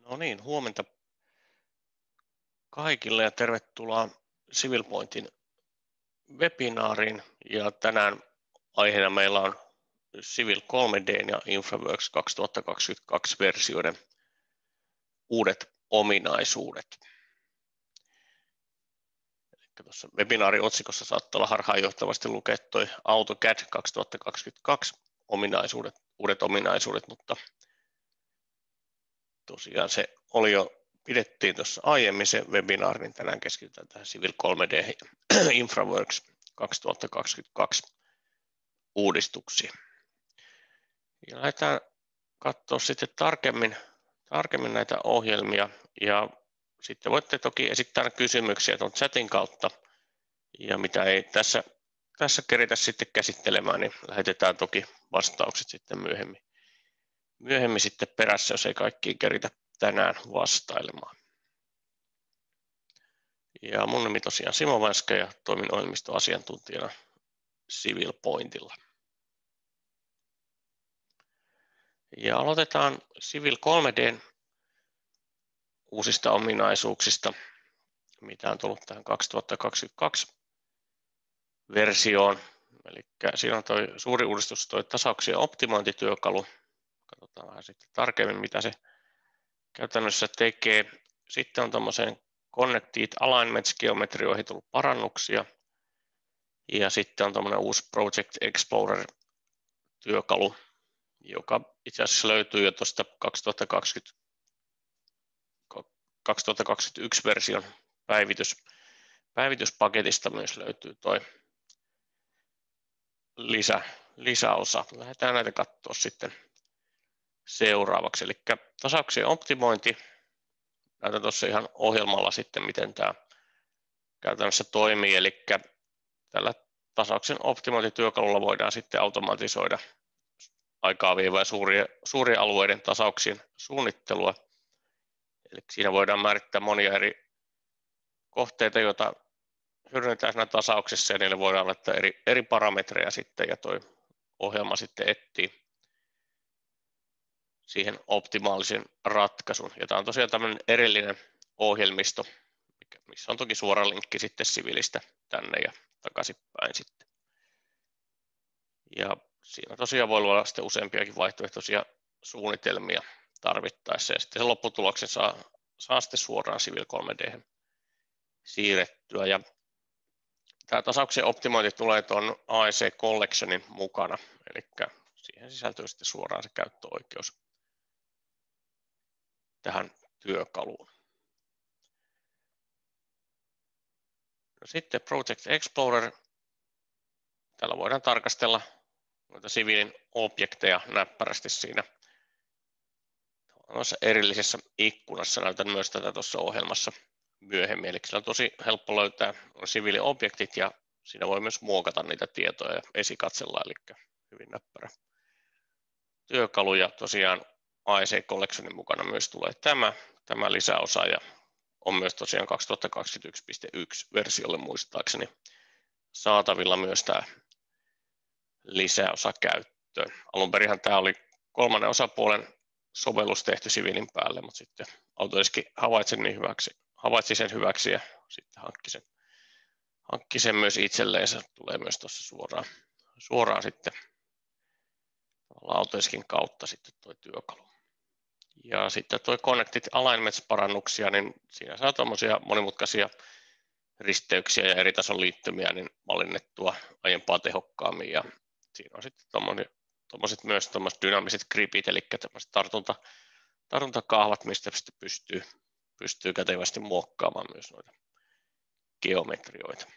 No niin, huomenta kaikille ja tervetuloa Civil Pointin webinaariin. Ja tänään aiheena meillä on Civil 3D ja InfraWorks 2022 versioiden uudet ominaisuudet. Eli tuossa webinaarin otsikossa saattaa olla harhaanjohtavasti lukea toi AutoCAD 2022 uudet ominaisuudet, mutta tosiaan se oli jo pidettiin tuossa aiemmin se webinaari, niin tänään keskitytään tähän Civil 3D InfraWorks 2022 uudistuksiin. Ja lähdetään katsoa sitten tarkemmin näitä ohjelmia ja sitten voitte toki esittää kysymyksiä tuon chatin kautta ja mitä ei tässä keritä sitten käsittelemään, niin lähetetään toki vastaukset sitten myöhemmin sitten perässä, jos ei kaikkiin keritä tänään vastailemaan. Ja mun nimi tosiaan Simo Vänskä ja toimin ohjelmistoasiantuntijana Civil Pointilla. Ja aloitetaan Civil 3D:n uusista ominaisuuksista, mitä on tullut tähän 2022 versioon. Eli siinä on toi suuri uudistus, toi tasauksien optimointityökalu. Katsotaan vähän sitten tarkemmin, mitä se käytännössä tekee. Sitten on tuommoiseen Connected Alignments-geometrioihin tullut parannuksia. Ja sitten on tuommoinen uusi Project Explorer-työkalu, joka itse asiassa löytyy jo tuosta 2021 version päivityspaketista myös löytyy tuo lisäosa. Lähdetään näitä katsoa sitten seuraavaksi. Eli tasauksien optimointi. Näytän tuossa ihan ohjelmalla sitten, miten tämä käytännössä toimii. Eli tällä tasauksen optimointityökalulla voidaan sitten automatisoida aikaa vievää suurien alueiden tasauksien suunnittelua. Eli siinä voidaan määrittää monia eri kohteita, joita hyödynnetään siinä tasauksessa ja niille voidaan laittaa eri parametreja sitten ja tuo ohjelma sitten etsii siihen optimaalisen ratkaisun. Ja tämä on tosiaan tämmöinen erillinen ohjelmisto, missä on toki suora linkki sitten Civilistä tänne ja takaisinpäin sitten. Ja siinä tosiaan voi luoda sitten useampiakin vaihtoehtoisia suunnitelmia tarvittaessa ja sitten se lopputuloksen saa sitten suoraan Civil 3D:hen siirrettyä. Ja tämä tasauksen optimointi tulee tuon AEC Collectionin mukana, eli siihen sisältyy sitten suoraan se käyttöoikeus tähän työkaluun. No sitten Project Explorer. Täällä voidaan tarkastella noita Civilin objekteja näppärästi siinä erillisessä ikkunassa. Näytän myös tätä tuossa ohjelmassa myöhemmin. Eli sillä on tosi helppo löytää Civilin objektit ja siinä voi myös muokata niitä tietoja ja esikatsella, eli hyvin näppärä työkalu. Ja tosiaan AEC Collectionin mukana myös tulee tämä lisäosa ja on myös tosiaan 2021.1 versiolle muistaakseni saatavilla myös tämä lisäosa käyttöön. Alun perinhän tämä oli kolmannen osapuolen sovellus tehty Civilin päälle, mutta sitten Autodesk havaitsi sen hyväksi ja sitten hankki sen myös itselleen. Se tulee myös tuossa suoraan sitten Autodeskin kautta sitten tuo työkalu. Ja sitten tuo Connected Alignments-parannuksia, niin siinä saa tuommoisia monimutkaisia risteyksiä ja eri tason liittymiä niin mallinnettua aiempaa tehokkaammin. Ja siinä on sitten tuommoiset myös dynaamiset gripit, eli tämmöiset tartuntakahvat, mistä pystyy kätevästi muokkaamaan myös noita geometrioita.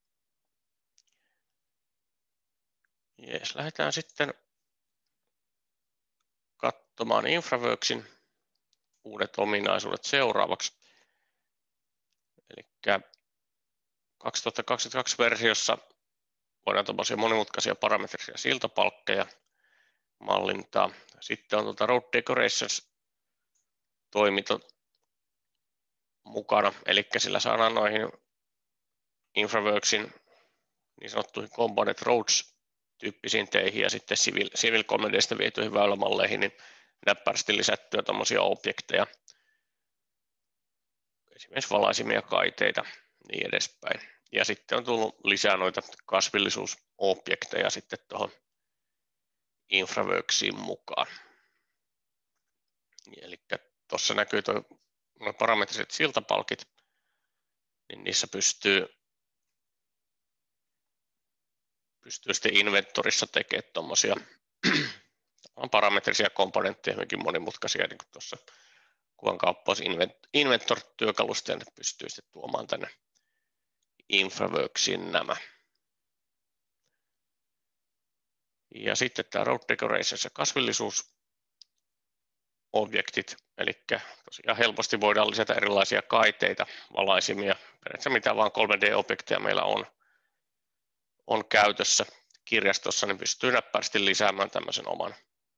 Jees, lähdetään sitten katsomaan InfraWorksin uudet ominaisuudet seuraavaksi. Eli 2022 versiossa voidaan tuommoisia monimutkaisia parametrisia siltapalkkeja mallintaa. Sitten on Road Decorations toiminto mukana, eli sillä saadaan noihin InfraWorksin niin sanottuihin Component Roads-tyyppisiin teihin ja sitten Civil 3D:stä vietyihin väylämalleihin niin näppärästi lisättyä tuommoisia objekteja, esimerkiksi valaisimia kaiteita niin edespäin. Ja sitten on tullut lisää noita kasvillisuusobjekteja sitten tuohon InfraWorksiin mukaan. Eli tuossa näkyy nuo parametriset siltapalkit, niin niissä pystyy sitten inventorissa tekemään tuommoisia parametrisia komponentteja, hyvinkin monimutkaisia, niin kuin tuossa kuvankaappaus Inventor-työkalusta, ja ne pystyy sitten tuomaan tänne InfraWorksiin nämä. Ja sitten tämä Road Decorations ja kasvillisuusobjektit, eli tosiaan helposti voidaan lisätä erilaisia kaiteita, valaisimia, periaatteessa mitä vaan 3D-objekteja meillä on käytössä kirjastossa, niin pystyy näppärästi lisäämään tämmöisen oman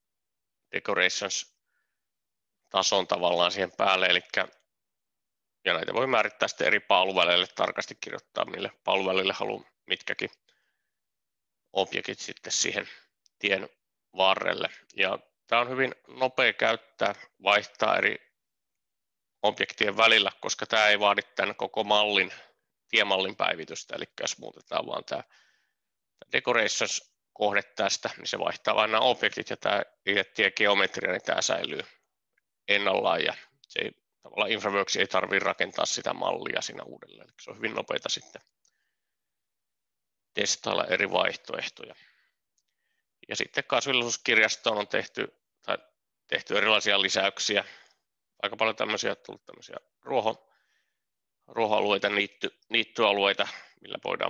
Decorations-tason tavallaan siihen päälle, ja näitä voi määrittää sitten eri palveluille, tarkasti kirjoittaa, mille palveluille haluaa mitkäkin objektit sitten siihen tien varrelle. Ja tämä on hyvin nopea käyttää, vaihtaa eri objektien välillä, koska tämä ei vaadi tämän koko tiemallin päivitystä, eli jos muutetaan vaan tämä Decorations-kohde tästä, niin se vaihtaa vain nämä objektit, ja tämä itse tiegeometria, niin tämä säilyy ennallaan, ja se ei, tavallaan InfraWorks ei tarvitse rakentaa sitä mallia siinä uudelleen, se on hyvin nopeata sitten testailla eri vaihtoehtoja. Ja sitten kasvillisuuskirjastoon on tehty erilaisia lisäyksiä, aika paljon tullut tämmöisiä ruohoalueita, niittyalueita, millä voidaan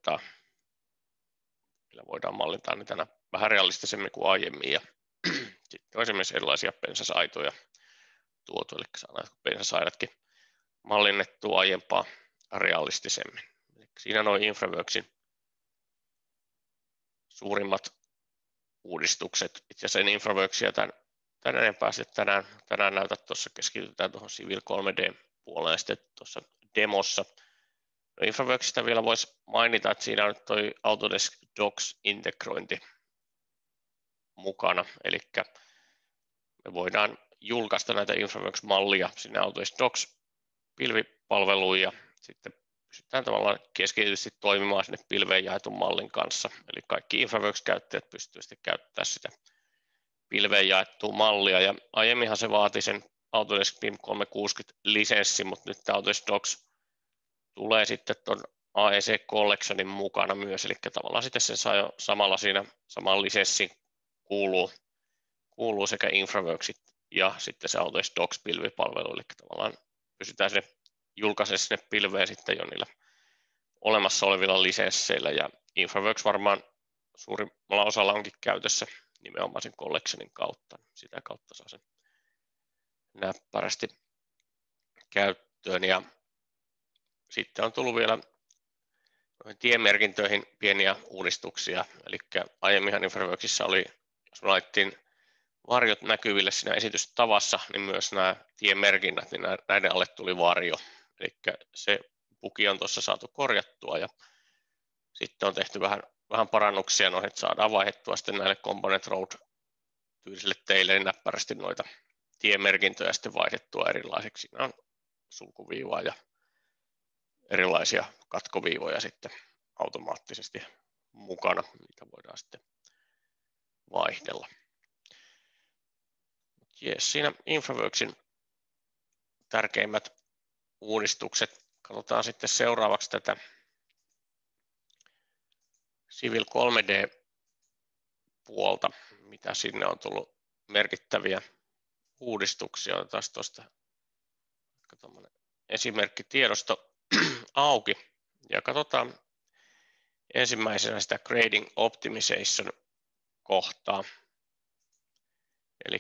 mallintaa niitä vähän realistisemmin kuin aiemmin. Ja sitten on esimerkiksi erilaisia pensasaitoja tuotu, eli saadaan pensasaidatkin mallinnettua aiempaa realistisemmin. Eli siinä noin InfraWorksin suurimmat uudistukset. Itse asiassa en InfraWorksia tämän enempää sitten tänään näytä, tuossa keskitytään tuohon Civil 3D-puoleen sitten tuossa demossa. No InfraWorksista vielä voisi mainita, että siinä on tuo Autodesk Docs-integrointi mukana, eli me voidaan julkaista näitä InfraWorks-mallia sinne Autodesk Docs-pilvipalveluun, ja sitten pystytään tavallaan keskitysti toimimaan sinne pilveen jaetun mallin kanssa. Eli kaikki InfraWorks-käyttäjät pystyvät sitten käyttämään sitä pilveen jaettua mallia. Ja aiemminhan se vaati sen Autodesk BIM 360 lisenssi, mutta nyt tämä Autodesk Docs tulee sitten tuon AEC Collectionin mukana myös. Eli tavallaan sitten sen saa jo samalla siinä saman lisenssin kuuluu sekä InfraWorksit ja sitten se Autodesk Docs-pilvipalvelu. Eli tavallaan pystytään sinne julkaise sinne pilveen sitten jo niillä olemassa olevilla lisensseillä, ja InfraWorks varmaan suurimmalla osalla onkin käytössä nimenomaan sen collectionin kautta. Sitä kautta saa sen näppärästi käyttöön, ja sitten on tullut vielä tiemerkintöihin pieniä uudistuksia, eli aiemminhan InfraWorksissa oli, jos me laitettiin varjot näkyville siinä esitystavassa, niin myös nämä tiemerkinnät, niin näiden alle tuli varjo. Eli se bugi on tuossa saatu korjattua, ja sitten on tehty vähän parannuksia noihin, että saadaan vaihdettua sitten näille Component Road-tyylisille teille niin näppärästi noita tiemerkintöjä sitten vaihdettua erilaisiksi. Siinä on sulkuviivaa ja erilaisia katkoviivoja sitten automaattisesti mukana, niitä voidaan sitten vaihdella. Jees, siinä InfraWorksin tärkeimmät uudistukset. Katsotaan sitten seuraavaksi tätä Civil 3D-puolta, mitä sinne on tullut merkittäviä uudistuksia. Otetaan tuosta esimerkkitiedosto auki ja katsotaan ensimmäisenä sitä Grading Optimization kohtaa. Eli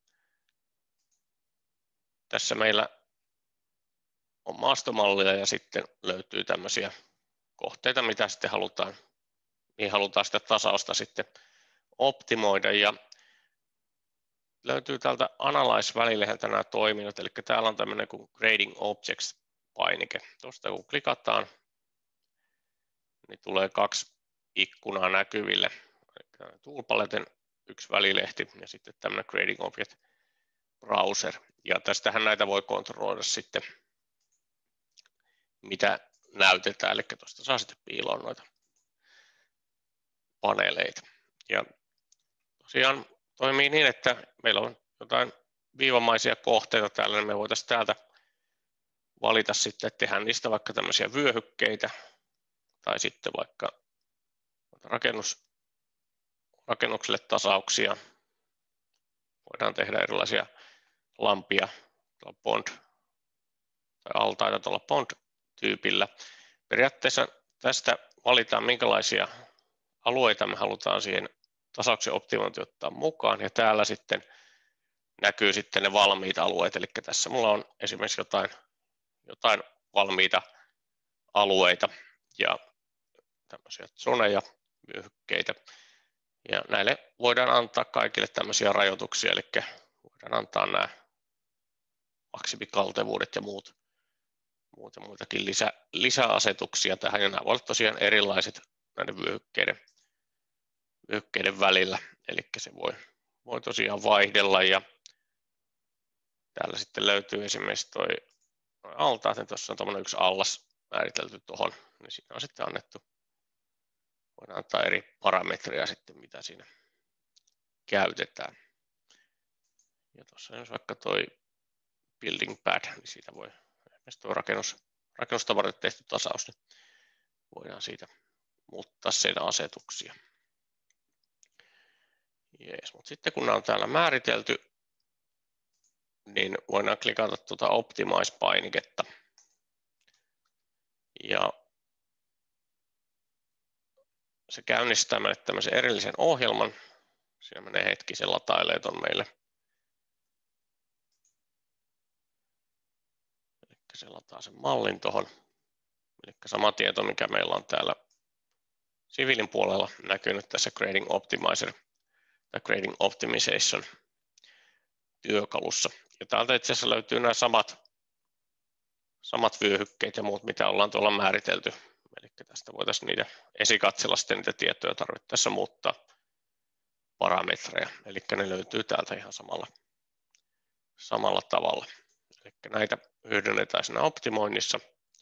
tässä meillä on maastomallia ja sitten löytyy tämmöisiä kohteita, mitä sitten mihin halutaan sitä tasausta sitten optimoida, ja löytyy täältä Analyze-välillehän nämä toiminnot, eli täällä on tämmöinen kuin Grading Objects-painike. Tuosta kun klikataan, niin tulee 2 ikkunaa näkyville, eli Toolpaletten yksi välilehti ja sitten tämmöinen Grading Object Browser, ja tästähän näitä voi kontrolloida sitten mitä näytetään, eli tuosta saa sitten piiloon noita paneeleita. Ja tosiaan toimii niin, että meillä on jotain viivamaisia kohteita täällä, niin me voitaisiin täältä valita sitten, että tehdään niistä vaikka tämmöisiä vyöhykkeitä tai sitten vaikka rakennukselle tasauksia. Voidaan tehdä erilaisia lampia tai bond tai altaita tuolla bond-tyypillä. Periaatteessa tästä valitaan, minkälaisia alueita me halutaan siihen tasauksen optimointiin ottaa mukaan, ja täällä sitten näkyy sitten ne valmiit alueet, eli tässä mulla on esimerkiksi jotain valmiita alueita ja tämmöisiä zoneja, vyöhykkeitä, ja näille voidaan antaa kaikille tämmöisiä rajoituksia, eli voidaan antaa nämä maksimikaltevuudet ja muitakin lisäasetuksia tähän, ja nämä voivat tosiaan erilaiset näiden vyöhykkeiden välillä, eli se voi tosiaan vaihdella, ja täällä sitten löytyy esimerkiksi toi altaat, niin tuossa on tuommoinen yksi allas määritelty tuohon, niin siinä on sitten annettu, voidaan antaa eri parametreja sitten, mitä siinä käytetään. Ja tuossa jos vaikka toi building pad, niin siitä voi, esimerkiksi tuo rakennusta varten tehty tasaus, niin voidaan siitä muuttaa sen asetuksia. Jees, mutta sitten kun nämä on täällä määritelty, niin voidaan klikata tuota Optimize-painiketta. Ja se käynnistää meille tämmöisen erillisen ohjelman. Siinä menee hetki, se latailee ton meille. Eli se lataa sen mallin tuohon. Eli sama tieto, mikä meillä on täällä siviilin puolella näkynyt tässä Grading Optimizer tai Grading Optimization työkalussa. Ja täältä itse asiassa löytyy nämä samat vyöhykkeet ja muut, mitä ollaan tuolla määritelty. Eli tästä voitaisiin niitä esikatsella sitten niitä tietoja tarvittaessa muuttaa parametreja. Eli ne löytyy täältä ihan samalla tavalla. Eli näitä hyödynnetään siinä optimoinnissa.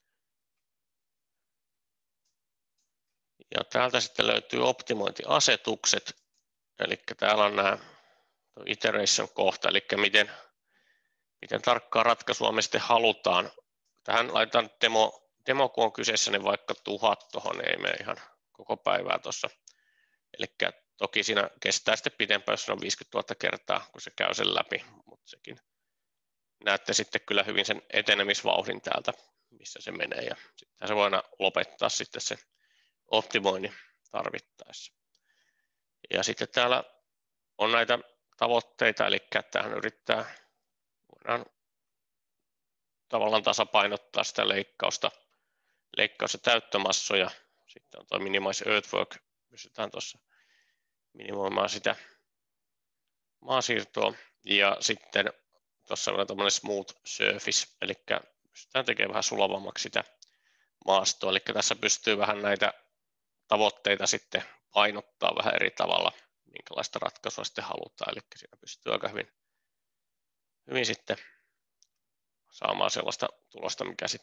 Ja täältä sitten löytyy optimointiasetukset. Eli täällä on nämä iteration kohta, eli miten tarkkaa ratkaisua me sitten halutaan. Tähän laitetaan demo kun on kyseessä, niin vaikka 1000 tuohon, ei mene ihan koko päivää tuossa. Eli toki siinä kestää sitten pidempään, jos on 50 000 kertaa, kun se käy sen läpi, mutta sekin näette sitten kyllä hyvin sen etenemisvauhdin täältä, missä se menee, ja sitten se voidaan lopettaa sitten se optimoinnin tarvittaessa. Ja sitten täällä on näitä tavoitteita, eli tähän voidaan tavallaan tasapainottaa sitä leikkaus- ja täyttömassoja. Sitten on tuo Minimize Earthwork, pystytään tuossa minimoimaan sitä maasiirtoa. Ja sitten tuossa on tämmöinen Smooth Surface, eli pystytään tekemään vähän sulavammaksi sitä maastoa. Eli tässä pystyy vähän näitä tavoitteita sitten painottaa vähän eri tavalla, minkälaista ratkaisua sitten halutaan. Eli siinä pystyy aika hyvin sitten saamaan sellaista tulosta,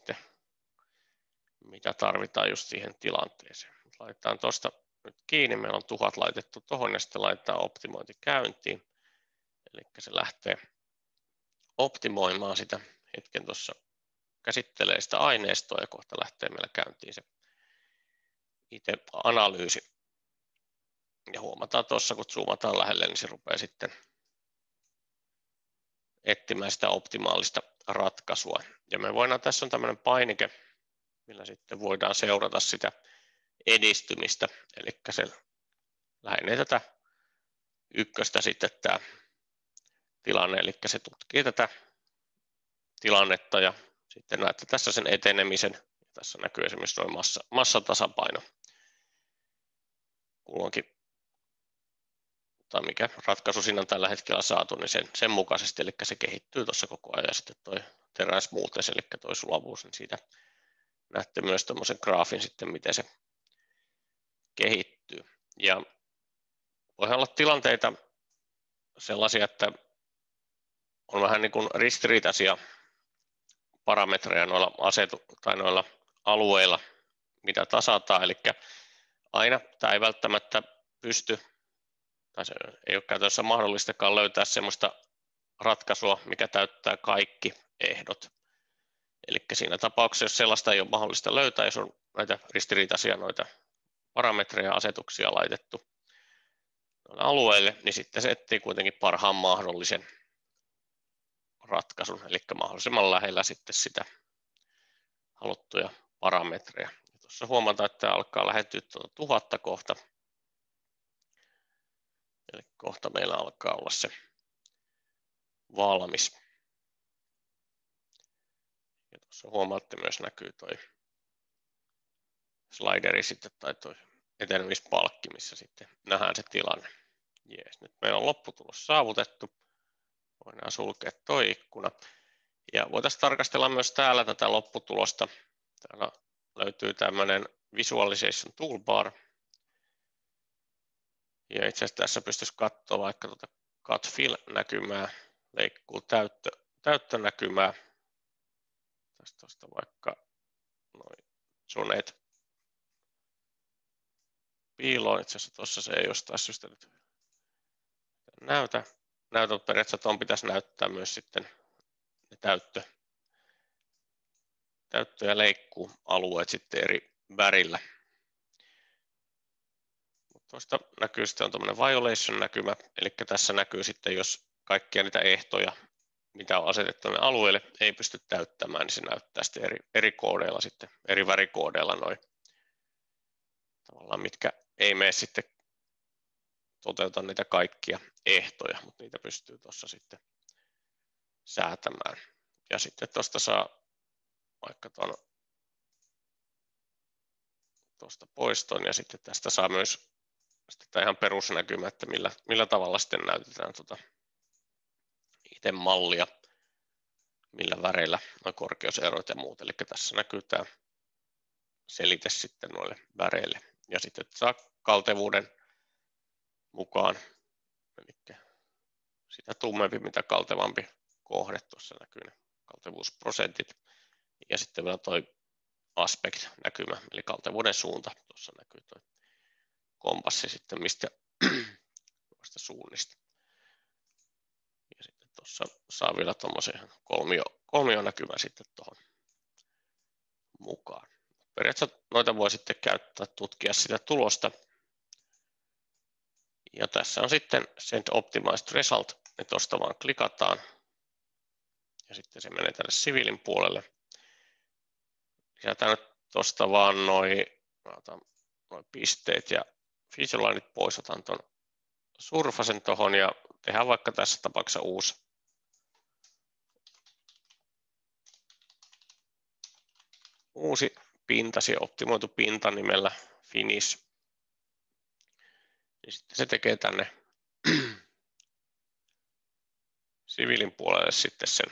mitä tarvitaan just siihen tilanteeseen. Laitetaan tuosta nyt kiinni, meillä on 1000 laitettu tuohon ja sitten laitetaan optimointi käyntiin. Eli se lähtee optimoimaan sitä hetken tuossa, käsittelee sitä aineistoa ja kohta lähtee meillä käyntiin se itse analyysi. Ja huomataan tuossa, kun zoomataan lähelle, niin se rupeaa sitten etsimään sitä optimaalista ratkaisua. Ja me voidaan, tässä on tämmöinen painike, millä sitten voidaan seurata sitä edistymistä. Eli se lähenee tätä ykköstä sitten tämä tilanne, eli se tutkii tätä tilannetta ja sitten näette tässä sen etenemisen. Tässä näkyy esimerkiksi noin massatasapaino kulloinkin, tai mikä ratkaisu siinä on tällä hetkellä saatu, niin sen mukaisesti, eli se kehittyy tuossa koko ajan. Ja sitten tuo terän smoothness, eli tuo sulavuus, niin siitä näette myös tuommoisen graafin sitten, miten se kehittyy. Ja voi olla tilanteita sellaisia, että on vähän niin kuin ristiriitaisia parametreja noilla alueilla, mitä tasataan, eli aina tämä ei välttämättä pysty, tai se ei ole käytännössä mahdollistakaan löytää sellaista ratkaisua, mikä täyttää kaikki ehdot. Eli siinä tapauksessa, jos sellaista ei ole mahdollista löytää, jos on näitä ristiriitaisia noita parametreja asetuksia laitettu alueelle, niin sitten se etsii kuitenkin parhaan mahdollisen ratkaisun, eli mahdollisimman lähellä sitten sitä haluttuja parametreja. Tuossa huomataan, että tämä alkaa lähentyä 1000 kohta. Eli kohta meillä alkaa olla se valmis. Ja tuossa huomaatte myös näkyy tuo slideri sitten tai tuo etenemispalkki, missä sitten nähdään se tilanne. Jees, nyt meillä on lopputulos saavutettu. Voidaan sulkea tuo ikkuna. Ja voitaisiin tarkastella myös täällä tätä lopputulosta. Täällä löytyy tämmöinen Visualization Toolbar. Ja itse asiassa tässä pystyisi katsoa vaikka tuota Cut Fill-näkymää, leikkuu täyttönäkymää. Tästä vaikka noin zoneet piiloon. Itse asiassa tuossa se ei jostain syystä nyt näytä. Näytön periaatteessa tuon pitäisi näyttää myös sitten ne täyttö- ja leikkualueet sitten eri värillä. Tuosta näkyy sitten on tuommoinen violation-näkymä, eli tässä näkyy sitten, jos kaikkia niitä ehtoja, mitä on asetettu alueelle, ei pysty täyttämään, niin se näyttää sitten eri koodeilla sitten, eri värikoodeilla noin tavallaan, mitkä ei mene sitten toteuta niitä kaikkia ehtoja, mutta niitä pystyy tuossa sitten säätämään. Ja sitten tuosta saa vaikka tuosta poiston ja sitten tästä saa myös sitten ihan perusnäkymä, että millä tavalla sitten näytetään itse mallia, millä väreillä nuo korkeuserot ja muut. Eli tässä näkyy tämä selite sitten noille väreille. Ja sitten saa kaltevuuden mukaan, eli sitä tummempi, mitä kaltevampi kohde, tuossa näkyy ne kaltevuusprosentit. Ja sitten vielä tuo aspect-näkymä, eli kaltevuuden suunta, tuossa näkyy tuo kompassi sitten mistä suunnista. Ja sitten tuossa saa vielä tuommoisen kolmionäkymän sitten tuohon mukaan. Periaatteessa noita voi sitten käyttää, tutkia sitä tulosta. Ja tässä on sitten Send Optimized Result, niin tuosta vaan klikataan. Ja sitten se menee tänne siviilin puolelle. Lisätään nyt tuosta vaan noi pisteet ja featurelineit pois, otan tuon surfasen tuohon ja tehdään vaikka tässä tapauksessa uusi pinta, optimoitu pinta nimellä Finish. Ja sitten se tekee tänne siviilin puolelle sitten sen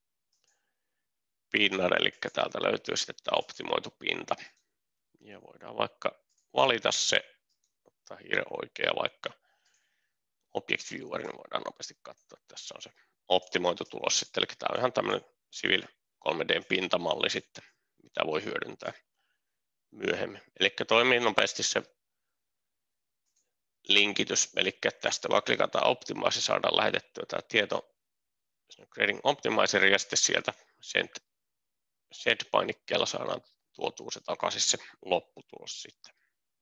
pinnan, eli täältä löytyy sitten tämä optimoitu pinta. Ja voidaan vaikka valita se, ottaa hiiren oikea vaikka Object Viewer, niin voidaan nopeasti katsoa, että tässä on se optimoitu tulos sitten, eli tämä on ihan tämmöinen Civil 3D pintamalli sitten, mitä voi hyödyntää myöhemmin. Eli toimii nopeasti se linkitys, eli tästä vaan klikataan Optimize ja saadaan lähetettyä tämä tieto Grading Optimizer ja sitten sieltä Send-painikkeella saadaan tuotua se takaisin se lopputulos sitten.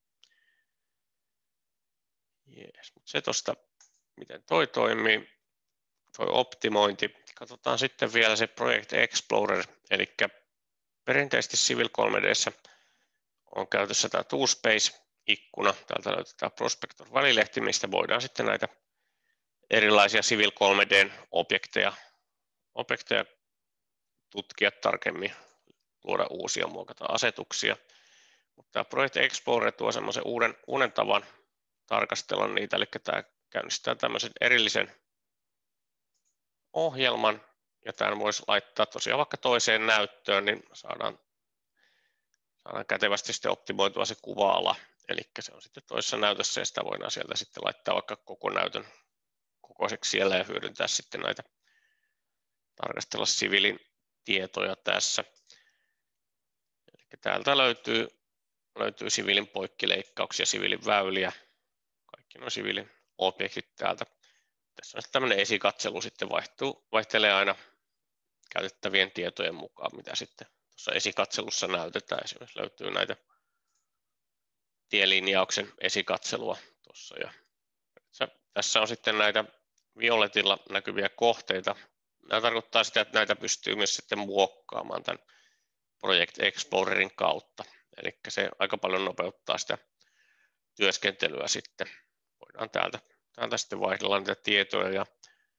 Jees, mutta se tuosta, miten toi toimii, toi optimointi. Katsotaan sitten vielä se Project Explorer, eli perinteisesti Civil 3D:ssä on käytössä tämä Toolspace-ikkuna. Täältä löytyy tämä Prospector-välilehti, mistä voidaan sitten näitä erilaisia Civil 3D:n objekteja tutkia tarkemmin, luoda uusia, muokata asetuksia. Mutta tämä Project Explorer tuo semmoisen uuden tavan tarkastella niitä, eli tämä käynnistää tämmöisen erillisen ohjelman, ja tämän voisi laittaa tosiaan vaikka toiseen näyttöön, niin saadaan kätevästi sitten optimoitua se kuva-ala, eli se on sitten toisessa näytössä, ja sitä voidaan sieltä sitten laittaa vaikka koko näytön kokoiseksi siellä ja hyödyntää sitten näitä, tarkastella siviilin tietoja tässä. Eli täältä löytyy siviilin poikkileikkauksia, siviilin väyliä, kaikki nuo siviilin objektit täältä. Tässä on tämmöinen esikatselu, sitten vaihtelee aina käytettävien tietojen mukaan, mitä sitten tuossa esikatselussa näytetään. Esimerkiksi löytyy näitä tielinjauksen esikatselua tuossa. Ja tässä on sitten näitä violetilla näkyviä kohteita. Nämä tarkoittaa sitä, että näitä pystyy myös sitten muokkaamaan tämän Project Explorerin kautta. Eli se aika paljon nopeuttaa sitä työskentelyä sitten. Voidaan täältä sitten vaihdella niitä tietoja. Ja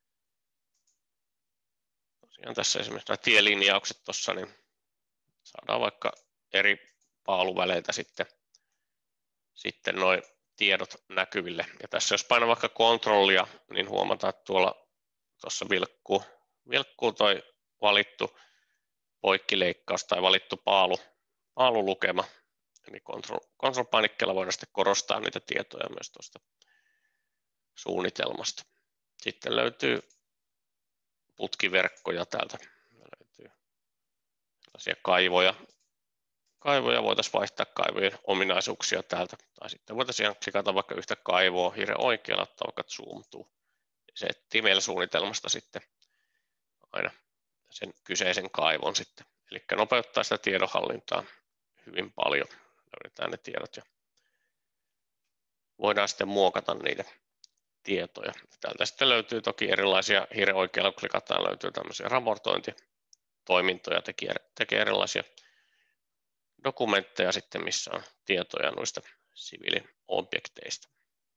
tosiaan tässä esimerkiksi nämä tielinjaukset tuossa, niin saadaan vaikka eri paaluväleiltä sitten nuo tiedot näkyville. Ja tässä jos painaa vaikka kontrollia, niin huomataan, että tuossa vilkkuu toi valittu poikkileikkaus tai valittu paalulukema. Eli control-painikkeella voidaan sitten korostaa niitä tietoja myös tuosta suunnitelmasta. Sitten löytyy putkiverkkoja täältä. Löytyy tällaisia kaivoja. Voitaisiin vaihtaa kaivojen ominaisuuksia täältä. Tai sitten voitaisiin klikata vaikka yhtä kaivoa hiiren oikealla, ottaa vaikka zoom to. Se etsii meillä suunnitelmasta sitten aina sen kyseisen kaivon sitten. Eli nopeuttaa sitä tiedonhallintaa hyvin paljon. Löydetään ne tiedot ja voidaan sitten muokata niitä tietoja. Täältä sitten löytyy toki erilaisia, hiiren oikealla klikataan, löytyy tämmöisiä raportointitoimintoja, tekee erilaisia dokumentteja sitten, missä on tietoja noista siviiliobjekteista.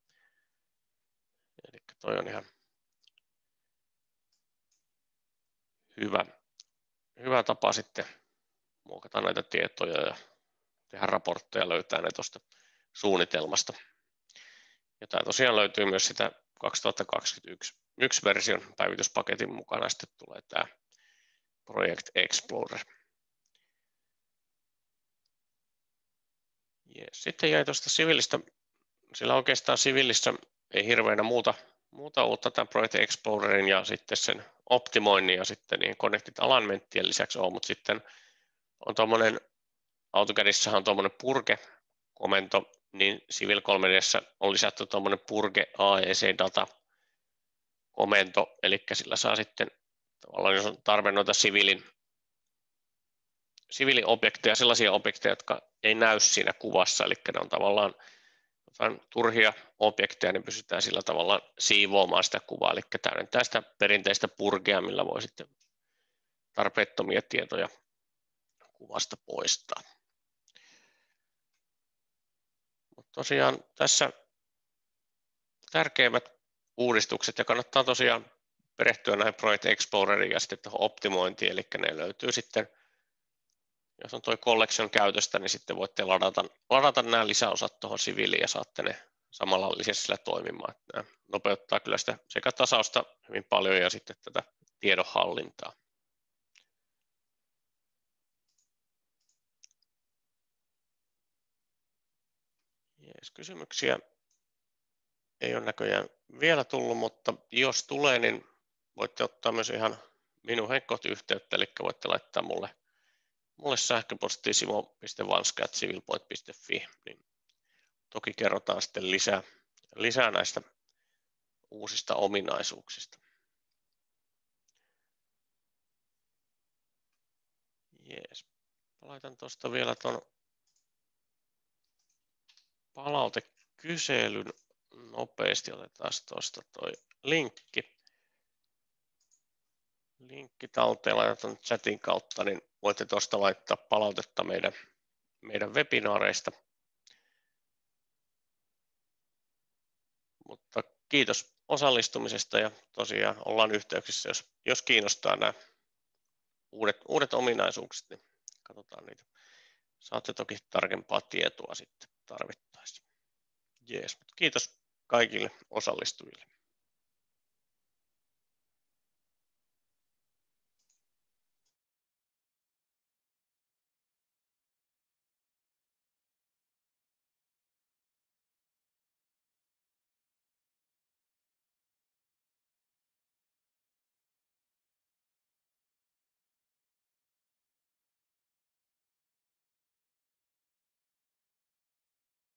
Eli toi on ihan hyvä tapa sitten muokata näitä tietoja ja tehdä raportteja, löytää ne tuosta suunnitelmasta. Ja tämä tosiaan löytyy myös sitä 2021 version päivityspaketin mukana, sitten tulee tämä Project Explorer. Sitten jäi tuosta siviilistä, sillä oikeastaan siviilissä ei hirveänä muuta uutta tämän Project Explorerin ja sitten sen optimoinnin ja sitten niin Connected Alignmentien lisäksi on, mutta sitten on tuommoinen, AutoCADissahan on tuommoinen purge-komento, niin Civil 3D:ssä on lisätty tuommoinen purge AEC data komento, eli sillä saa sitten tavallaan, jos on tarve noita siviiliobjekteja, sellaisia objekteja, jotka ei näy siinä kuvassa, eli ne on tavallaan turhia objekteja, niin pystytään sillä tavalla siivoamaan sitä kuvaa, eli täydentää sitä perinteistä purgea, millä voi sitten tarpeettomia tietoja kuvasta poistaa. Mutta tosiaan tässä tärkeimmät uudistukset, ja kannattaa tosiaan perehtyä näihin Project Exploreriin ja sitten tuohon optimointiin, eli ne löytyy sitten, jos on tuo collection käytöstä, niin sitten voitte ladata nämä lisäosat tuohon siviiliin ja saatte ne samalla lisäsillä toimimaan. Nämä nopeuttaa kyllä sitä sekä tasausta hyvin paljon ja sitten tätä tiedonhallintaa. Kysymyksiä ei ole näköjään vielä tullut, mutta jos tulee, niin voitte ottaa myös ihan minun henkkohti-yhteyttä, eli voitte laittaa mulle sähköpostiin simo.vanska@civilpoint.fi, niin toki kerrotaan sitten lisää näistä uusista ominaisuuksista. Jees. Laitan tuosta vielä tuon palautekyselyn nopeasti. Otetaan tuosta toi linkki talteen, laitan chatin kautta, niin voitte tuosta laittaa palautetta meidän webinaareista. Mutta kiitos osallistumisesta ja tosiaan ollaan yhteyksissä, jos kiinnostaa nämä uudet ominaisuukset, niin katsotaan niitä. Saatte toki tarkempaa tietoa sitten tarvittaessa. Jees, kiitos kaikille osallistujille.